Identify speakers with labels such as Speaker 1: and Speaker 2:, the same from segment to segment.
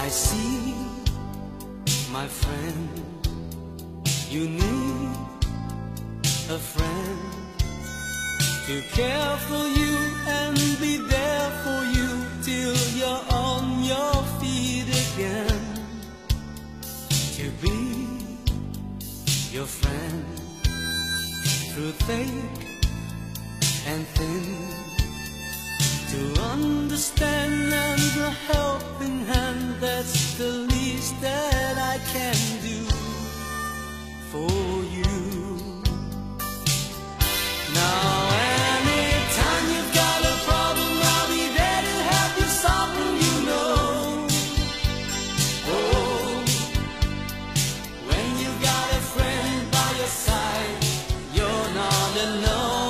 Speaker 1: I see, my friend, you need a friend to care for you and be there for you till you're on your feet again. To be your friend through thick and thin, to understand and a helping hand, that's the least that I can do for you. Now anytime you've got a problem, I'll be there to help you solve them, you know. Oh, when you got a friend by your side, you're not alone.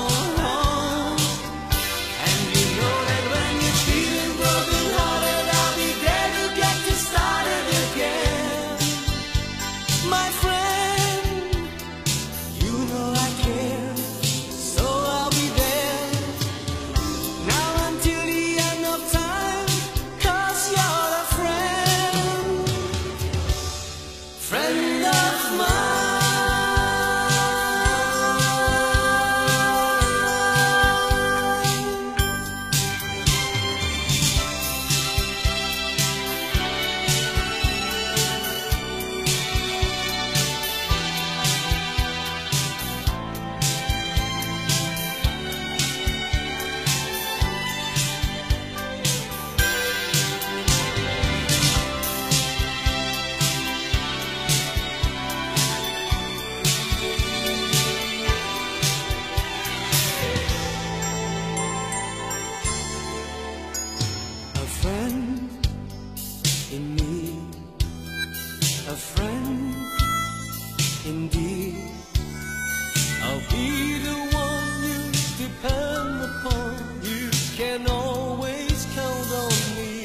Speaker 1: In me, a friend indeed. I'll be the one you depend upon. You can always count on me.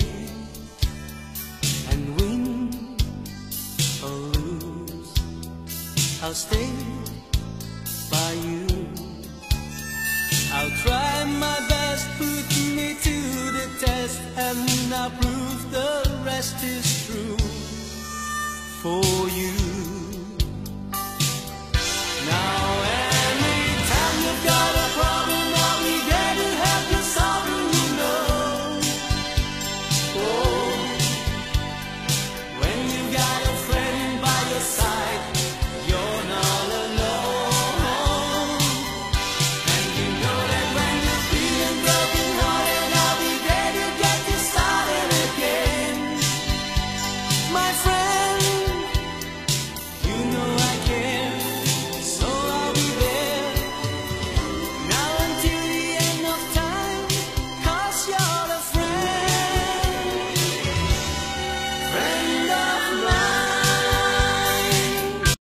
Speaker 1: And win or lose, I'll stay by you. I'll try my best, put me to the test, and I'll prove the rest is true for you. Now anytime you've got a problem, I'll be there to help you solve it, you know. Oh, when you got a friend by your side, you're not alone. And you know that when you're feeling broken hearted, I'll be there to get you started again, my friend.